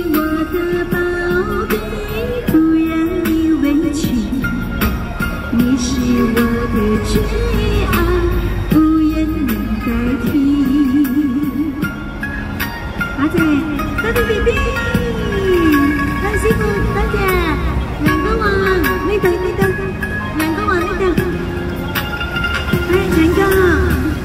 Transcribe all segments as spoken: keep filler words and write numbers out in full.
我的宝贝，不让你委屈。你是我的最爱，无人能代替。阿仔，多謝 B B， 梁師傅多謝，梁公王呢度呢度，梁公王呢度，哎，梁哥。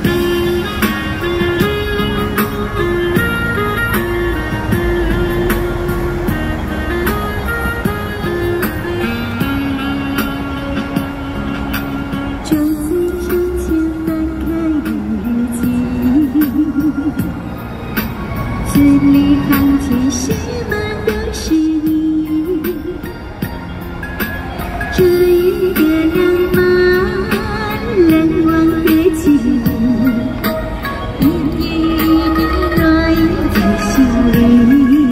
字里行间写满都是你，这一个浪漫难忘的记忆，一点一滴烙印在心里。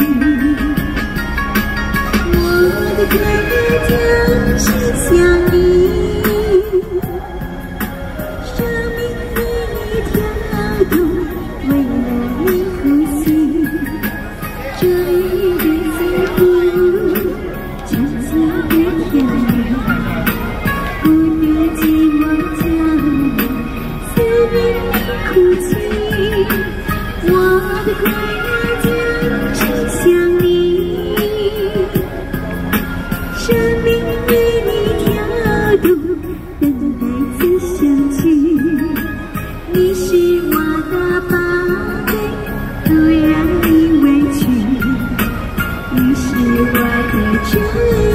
我的快乐就是想你，生命为你跳动，为了你呼吸。 这一个幸福，长久的甜蜜，不得寂寞降临，思念你哭泣。我的快乐就是想你，生命为你跳动，等待着相聚。你是我的宝贝，不让你委屈。 你是我的最爱。